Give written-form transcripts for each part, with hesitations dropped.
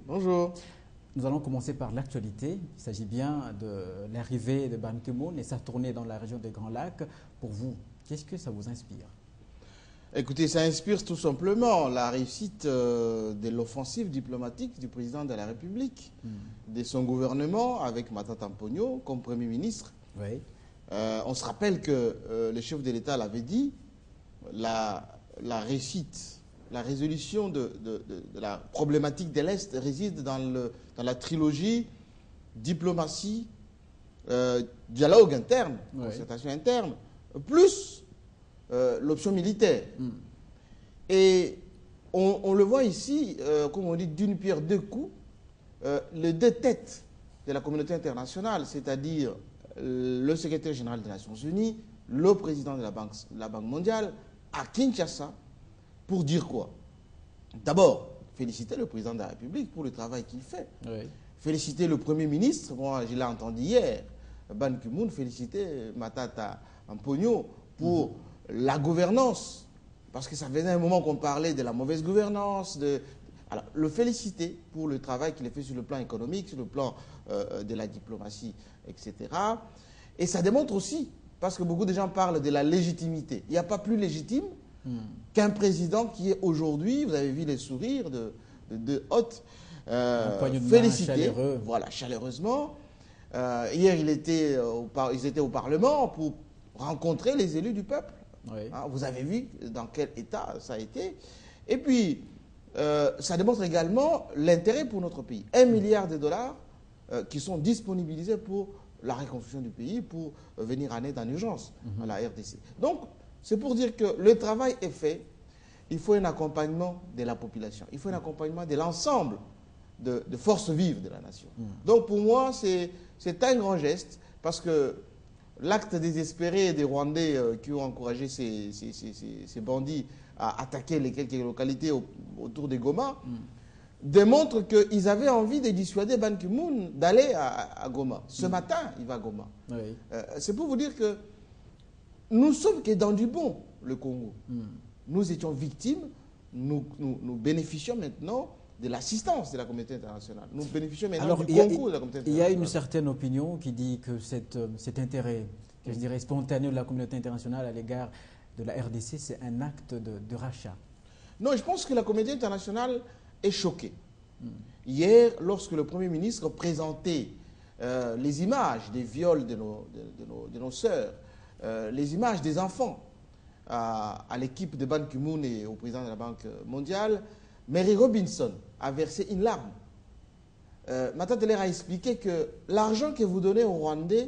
Bonjour. Nous allons commencer par l'actualité. Il s'agit bien de l'arrivée de Ban Ki-moon et sa tournée dans la région des Grands Lacs. Pour vous, qu'est-ce que ça vous inspire? Écoutez, ça inspire tout simplement la réussite de l'offensive diplomatique du président de la République, de son gouvernement avec Matata Ponyo comme Premier ministre. Oui. On se rappelle que le chef de l'État l'avait dit, la réussite, la résolution de la problématique de l'Est réside dans la trilogie diplomatie, dialogue interne, concertation interne, plus l'option militaire. Et on le voit ici, comme on dit, d'une pierre deux coups, les deux têtes de la communauté internationale, c'est-à-dire le secrétaire général des Nations Unies, le président de la Banque mondiale, à Kinshasa, pour dire quoi? D'abord, féliciter le président de la République pour le travail qu'il fait. Oui. Féliciter le Premier ministre, moi je l'ai entendu hier, Ban Ki-moon, féliciter Matata Ponyo pour la gouvernance, parce que ça faisait un moment qu'on parlait de la mauvaise gouvernance, alors, le féliciter pour le travail qu'il a fait sur le plan économique, sur le plan de la diplomatie, etc. Et ça démontre aussi, parce que beaucoup de gens parlent de la légitimité. Il n'y a pas plus légitime qu'un président qui est aujourd'hui, vous avez vu les sourires de hôtes, félicité, voilà, chaleureusement. Hier, ils étaient au Parlement pour rencontrer les élus du peuple. Oui. Hein, vous avez vu dans quel état ça a été. Et puis, ça démontre également l'intérêt pour notre pays. 1 milliard de dollars qui sont disponibilisés pour la reconstruction du pays, pour venir en aide en urgence à la RDC. Donc, c'est pour dire que le travail est fait. Il faut un accompagnement de la population. Il faut un accompagnement de l'ensemble de forces vives de la nation. Donc, pour moi, c'est un grand geste parce que l'acte désespéré des Rwandais qui ont encouragé ces bandits à attaquer les quelques localités autour de Goma démontre qu'ils avaient envie de dissuader Ban Ki-moon d'aller à Goma. Ce matin, il va à Goma. Oui. C'est pour vous dire que nous sommes que dans du bon, le Congo. Nous étions victimes, nous bénéficions maintenant de l'assistance de la communauté internationale. Nous bénéficions maintenant du concours de la communauté internationale. Il y a une certaine opinion qui dit que cet intérêt, que je dirais spontané de la communauté internationale à l'égard de la RDC, c'est un acte de rachat. Non, je pense que la communauté internationale est choquée. Hier, lorsque le Premier ministre présentait les images des viols de nos sœurs, les images des enfants à l'équipe de Ban Ki-moon et au président de la Banque mondiale, Mary Robinson a versé une larme. Matata Teller a expliqué que l'argent que vous donnez aux Rwandais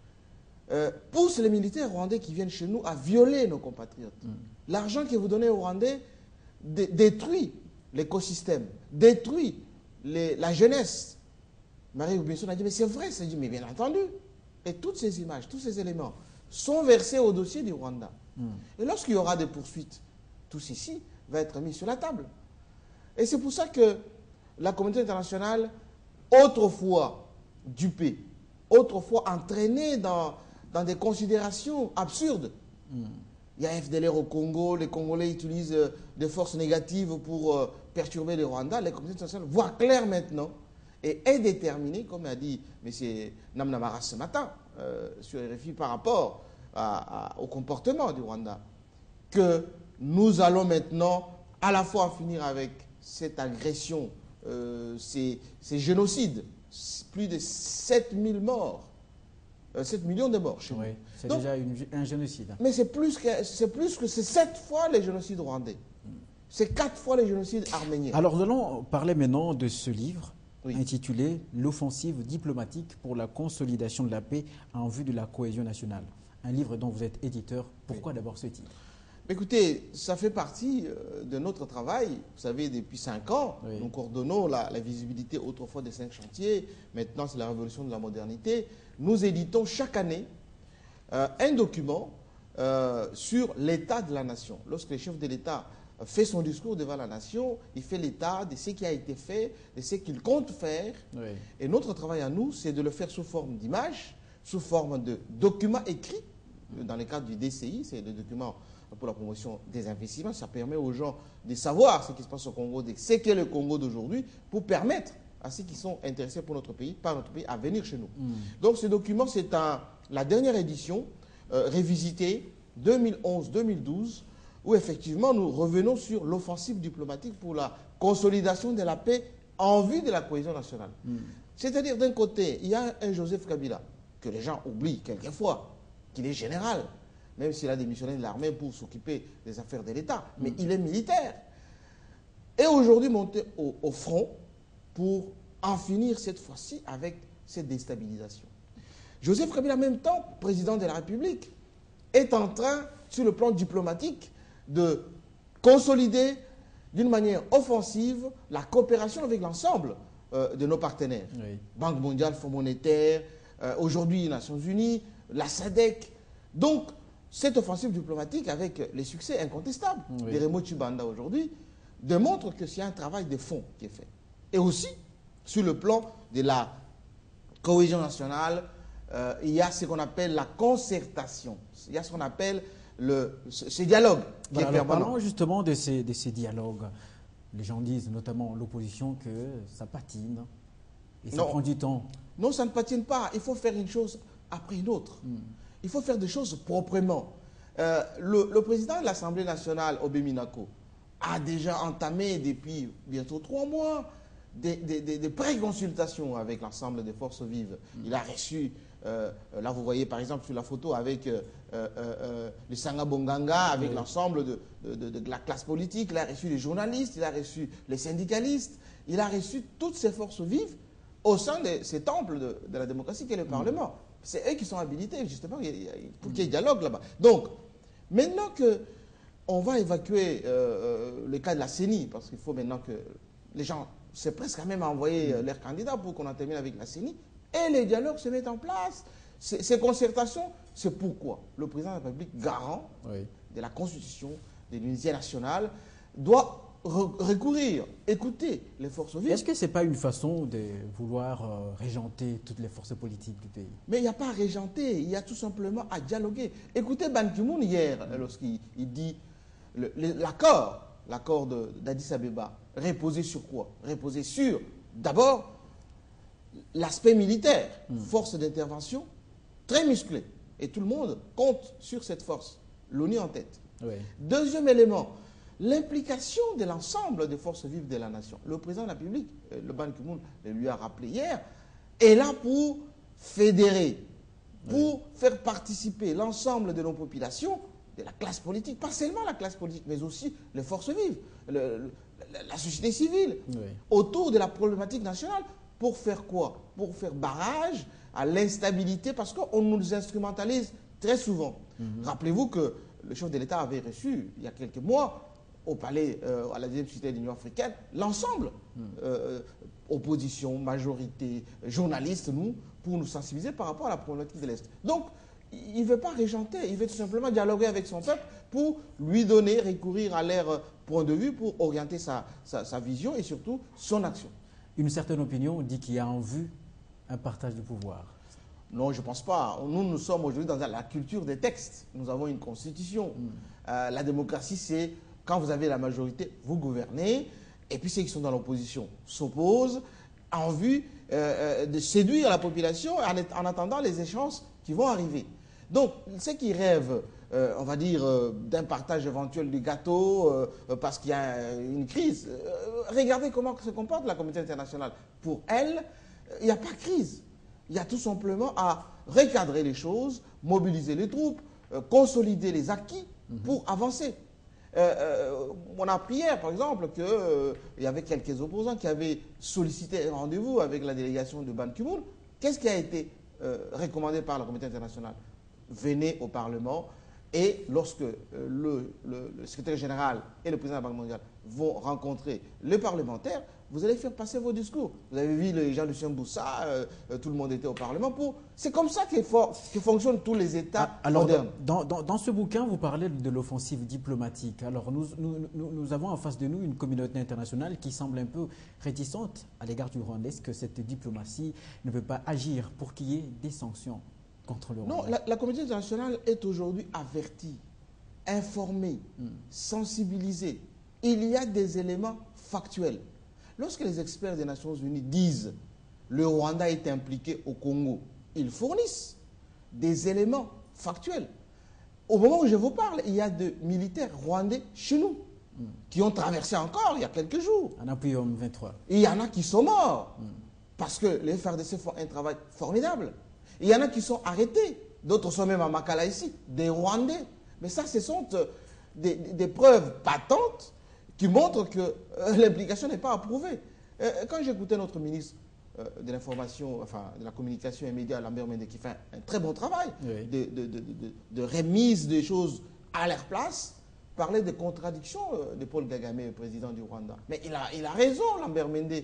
pousse les militaires rwandais qui viennent chez nous à violer nos compatriotes. L'argent que vous donnez aux Rwandais détruit l'écosystème, détruit la jeunesse. Mary Robinson a dit, mais c'est vrai, ça dit, mais bien entendu. Et toutes ces images, tous ces éléments sont versés au dossier du Rwanda. Et lorsqu'il y aura des poursuites, tout ceci va être mis sur la table. Et c'est pour ça que la communauté internationale, autrefois dupée, autrefois entraînée dans des considérations absurdes. Il y a FDLR au Congo, les Congolais utilisent des forces négatives pour perturber le Rwanda. La communauté internationale voit clair maintenant et est déterminée, comme a dit M. Namnamara ce matin sur RFI par rapport au comportement du Rwanda, que nous allons maintenant à la fois finir avec cette agression, ces génocides, plus de 7000 morts, 7 millions de morts chez nous. Oui, c'est déjà un génocide. Mais c'est plus que c'est 7 fois les génocides rwandais. C'est 4 fois les génocides arméniens. Alors nous allons parler maintenant de ce livre intitulé « L'offensive diplomatique pour la consolidation de la paix en vue de la cohésion nationale ». Un livre dont vous êtes éditeur. Pourquoi d'abord ce titre? Écoutez, ça fait partie de notre travail. Vous savez, depuis 5 ans, nous coordonnons la visibilité autrefois des 5 chantiers. Maintenant, c'est la révolution de la modernité. Nous éditons chaque année un document sur l'état de la nation. Lorsque le chef de l'État fait son discours devant la nation, il fait l'état de ce qui a été fait, de ce qu'il compte faire. Et notre travail à nous, c'est de le faire sous forme d'images, sous forme de documents écrits. Dans le cadre du DCI, c'est le document pour la promotion des investissements. Ça permet aux gens de savoir ce qui se passe au Congo, de ce qu'est le Congo d'aujourd'hui, pour permettre à ceux qui sont intéressés pour notre pays, par notre pays, à venir chez nous. Donc ce document, c'est la dernière édition, révisitée 2011-2012, où effectivement nous revenons sur l'offensive diplomatique pour la consolidation de la paix en vue de la cohésion nationale. C'est-à-dire, d'un côté, il y a un Joseph Kabila, que les gens oublient quelquefois, qu'il est général, même s'il a démissionné de l'armée pour s'occuper des affaires de l'État, mais il est militaire. Et aujourd'hui monté au front pour en finir cette fois-ci avec cette déstabilisation. Joseph Kabila, en même temps, président de la République, est en train, sur le plan diplomatique, de consolider d'une manière offensive la coopération avec l'ensemble de nos partenaires. Oui. Banque mondiale, Fonds monétaire, aujourd'hui les Nations Unies, la SADC. Donc, cette offensive diplomatique, avec les succès incontestables de Raymond Tshibanda aujourd'hui, démontre que c'est un travail de fond qui est fait. Et aussi, sur le plan de la cohésion nationale, il y a ce qu'on appelle la concertation. Il y a ce qu'on appelle ce dialogue qui est permanent. Parlons justement de ces dialogues. Les gens disent, notamment l'opposition, que ça patine et ça prend du temps. Non, ça ne patine pas. Il faut faire une chose après une autre. Il faut faire des choses proprement. Le président de l'Assemblée nationale, Obé Minako, a déjà entamé depuis bientôt 3 mois des pré-consultations avec l'ensemble des forces vives. Il a reçu, là vous voyez par exemple sur la photo avec le Sanga Bonganga, avec l'ensemble de la classe politique, il a reçu les journalistes, il a reçu les syndicalistes, il a reçu toutes ces forces vives au sein de ces temples de la démocratie qu'est le Parlement. C'est eux qui sont habilités justement pour qu'il y ait dialogue là-bas. Donc, maintenant qu'on va évacuer le cas de la CENI, parce qu'il faut maintenant que les gens c'est presque à même envoyer leurs candidats pour qu'on en termine avec la CENI, et les dialogues se mettent en place. Ces concertations, c'est pourquoi le président de la République, garant de la Constitution, de l'unité nationale, doit recourir, écouter les forces vives. Est-ce que ce n'est pas une façon de vouloir régenter toutes les forces politiques du pays? Mais il n'y a pas à régenter, il y a tout simplement à dialoguer. Écoutez Ban Ki-moon hier, lorsqu'il dit l'accord d'Addis Abeba, reposait sur quoi? Reposait sur, d'abord, l'aspect militaire, force d'intervention très musclée. Et tout le monde compte sur cette force, l'ONU en tête. Deuxième élément, l'implication de l'ensemble des forces vives de la nation. Le président de la République, le Ban Ki-moon lui a rappelé hier, est là pour fédérer, pour faire participer l'ensemble de nos populations, de la classe politique, pas seulement la classe politique, mais aussi les forces vives, la société civile, autour de la problématique nationale, pour faire quoi? Pour faire barrage à l'instabilité, parce qu'on nous instrumentalise très souvent. Rappelez-vous que le chef de l'État avait reçu, il y a quelques mois, au palais, à la deuxième cité de l'Union africaine, l'ensemble, opposition, majorité, journalistes, nous, pour nous sensibiliser par rapport à la problématique de l'Est. Donc, il ne veut pas régenter, il veut tout simplement dialoguer avec son peuple pour lui donner, recourir à leur point de vue pour orienter sa vision et surtout son action. Une certaine opinion dit qu'il y a en vue un partage du pouvoir. Non, je ne pense pas. Nous sommes aujourd'hui dans la culture des textes. Nous avons une constitution. La démocratie, c'est quand vous avez la majorité, vous gouvernez, et puis ceux qui sont dans l'opposition s'opposent en vue de séduire la population en attendant les échéances qui vont arriver. Donc, ceux qui rêvent, on va dire, d'un partage éventuel du gâteau parce qu'il y a une crise, regardez comment se comporte la communauté internationale. Pour elle, il n'y a pas de crise. Il y a tout simplement à recadrer les choses, mobiliser les troupes, consolider les acquis pour avancer. On a appris hier, par exemple, qu'il y avait quelques opposants qui avaient sollicité un rendez-vous avec la délégation de Ban Ki-moon. Qu'est-ce qui a été recommandé par la communauté internationale? Venez au Parlement et lorsque le secrétaire général et le président de la Banque mondiale vont rencontrer les parlementaires, vous allez faire passer vos discours. Vous avez vu les gens de Chamboussa, tout le monde était au Parlement. C'est comme ça que fonctionnent tous les États modernes. Dans ce bouquin, vous parlez de l'offensive diplomatique. Alors, nous avons en face de nous une communauté internationale qui semble un peu réticente à l'égard du Rwanda. Est-ce que cette diplomatie ne peut pas agir pour qu'il y ait des sanctions contre le Rwanda? Non, la communauté internationale est aujourd'hui avertie informer, sensibiliser. Il y a des éléments factuels. Lorsque les experts des Nations Unies disent le Rwanda est impliqué au Congo, ils fournissent des éléments factuels. Au moment où je vous parle, il y a des militaires rwandais chez nous qui ont traversé encore il y a quelques jours. En appui au M23. Il y en a qui sont morts parce que les FARDC font un travail formidable. Il y en a qui sont arrêtés. D'autres sont même à Makala ici, des Rwandais. Mais ça, ce sont des preuves patentes qui montrent que l'implication n'est pas approuvée. Quand j'écoutais notre ministre de l'information, enfin de la communication et médias, Lambert Mende, qui fait un très bon travail de remise des choses à leur place, parlait des contradictions de Paul Kagame, le président du Rwanda. Mais il a raison, Lambert Mende.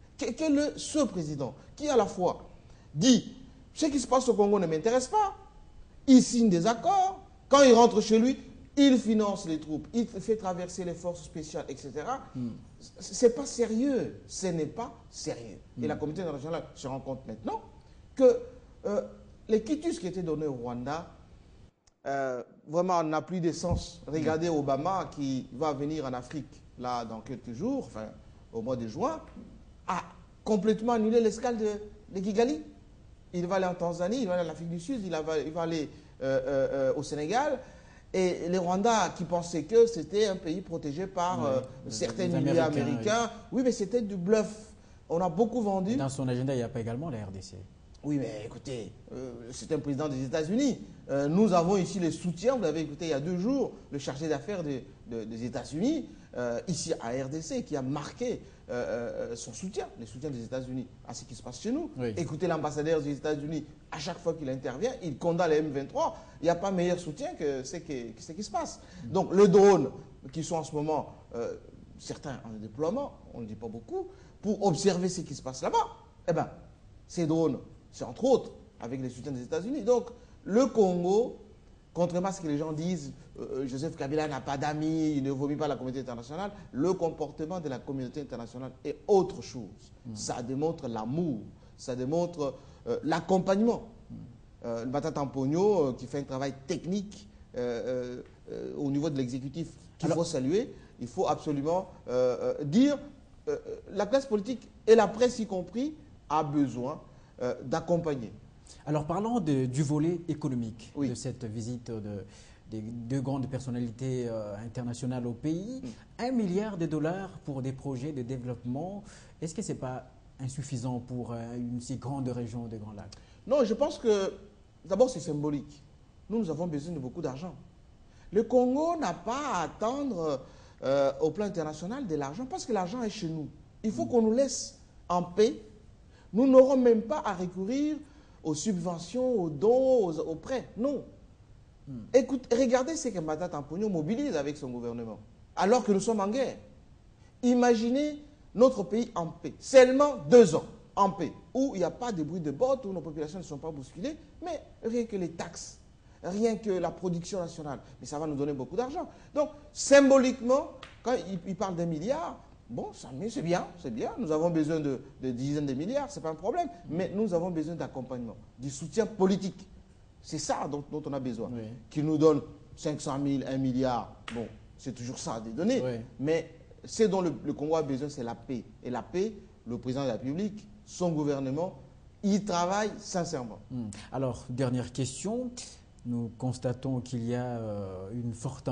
Ce président qui à la fois dit ce qui se passe au Congo ne m'intéresse pas, il signe des accords, quand il rentre chez lui, il finance les troupes, il fait traverser les forces spéciales, etc. C'est pas sérieux, ce n'est pas sérieux. Et la communauté internationale se rend compte maintenant que les quitus qui étaient donnés au Rwanda, vraiment n'a plus de sens. Regardez Obama qui va venir en Afrique là dans quelques jours, enfin au mois de juin, a complètement annulé l'escale de Kigali. Il va aller en Tanzanie, il va aller en Afrique du Sud, il va aller au Sénégal. Et les Rwandais qui pensaient que c'était un pays protégé par certains milieux américains. Oui, mais c'était du bluff. On a beaucoup vendu. Dans son agenda, il n'y a pas également la RDC. Oui, mais écoutez, c'est un président des États-Unis. Nous avons ici le soutien. Vous l'avez écouté il y a 2 jours, le chargé d'affaires des États-Unis, ici à RDC, qui a marqué son soutien, le soutien des États-Unis à ce qui se passe chez nous. Oui. Écoutez l'ambassadeur des États-Unis, à chaque fois qu'il intervient, il condamne les M23. Il n'y a pas meilleur soutien que ce qui se passe. Donc, les drones qui sont en ce moment, certains en déploiement, on ne dit pas beaucoup, pour observer ce qui se passe là-bas, eh bien, ces drones, c'est entre autres avec les soutiens des États-Unis. Donc, le Congo, contrairement à ce que les gens disent, Joseph Kabila n'a pas d'amis, il ne vomit pas la communauté internationale, le comportement de la communauté internationale est autre chose. Ça démontre l'amour, ça démontre l'accompagnement. Le Matata Mponyo, qui fait un travail technique au niveau de l'exécutif qu'il faut saluer, il faut absolument dire la classe politique et la presse y compris a besoin d'accompagner. Alors parlons du volet économique de cette visite des 2 grandes personnalités internationales au pays. 1 milliard de dollars pour des projets de développement. Est-ce que ce n'est pas insuffisant pour une si grande région des Grands Lacs? Non, je pense que d'abord c'est symbolique. Nous avons besoin de beaucoup d'argent. Le Congo n'a pas à attendre au plan international de l'argent parce que l'argent est chez nous. Il faut qu'on nous laisse en paix. Nous n'aurons même pas à recourir aux subventions, aux dons, aux prêts. Non. Écoute, regardez ce que Matata Mponyo mobilise avec son gouvernement, alors que nous sommes en guerre. Imaginez notre pays en paix. Seulement 2 ans en paix, où il n'y a pas de bruit de bottes, où nos populations ne sont pas bousculées, mais rien que les taxes, rien que la production nationale. Mais ça va nous donner beaucoup d'argent. Donc, symboliquement, quand il parle d'1 milliard, bon, c'est bien, c'est bien. Nous avons besoin de dizaines de milliards, ce n'est pas un problème. Mais nous avons besoin d'accompagnement, du soutien politique. C'est ça dont on a besoin. Oui. Qui nous donne 500 000, 1 milliard. Bon, c'est toujours ça, des données. Oui. Mais ce dont le Congo a besoin, c'est la paix. Et la paix, le président de la République, son gouvernement, y travaille sincèrement. Alors, dernière question. Nous constatons qu'il y a une forte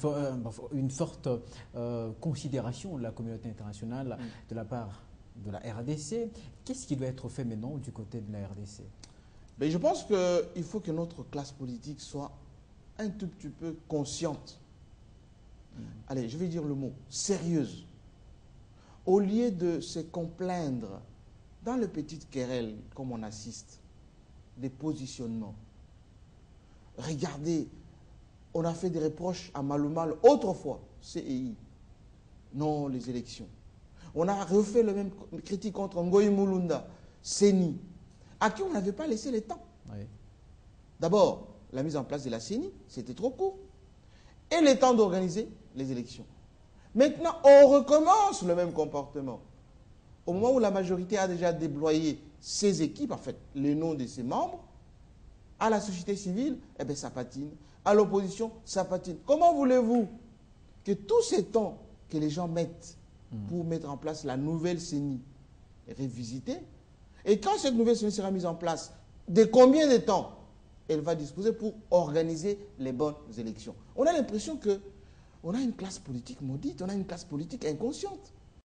considération de la communauté internationale de la part de la RDC. Qu'est-ce qui doit être fait maintenant du côté de la RDC? Mais je pense qu'il faut que notre classe politique soit un tout petit peu consciente. Allez, je vais dire le mot, sérieuse. Au lieu de se complaindre dans les petites querelles, comme on assiste, des positionnements. Regardez, on a fait des reproches à Malumal autrefois, CEI. Non, les élections. On a refait le même critique contre Ngoï Mulunda, CENI, à qui on n'avait pas laissé le temps. Oui. D'abord, la mise en place de la CENI, c'était trop court. Et le temps d'organiser les élections. Maintenant, on recommence le même comportement. Au moment où la majorité a déjà déployé ses équipes, en fait, les noms de ses membres, à la société civile, eh bien, ça patine. à l'opposition, ça patine. Comment voulez-vous que tous ces temps que les gens mettent pour mettre en place la nouvelle CENI révisitée, et quand cette nouvelle CENI sera mise en place, de combien de temps elle va disposer pour organiser les bonnes élections? On a l'impression qu'on a une classe politique maudite, on a une classe politique inconsciente.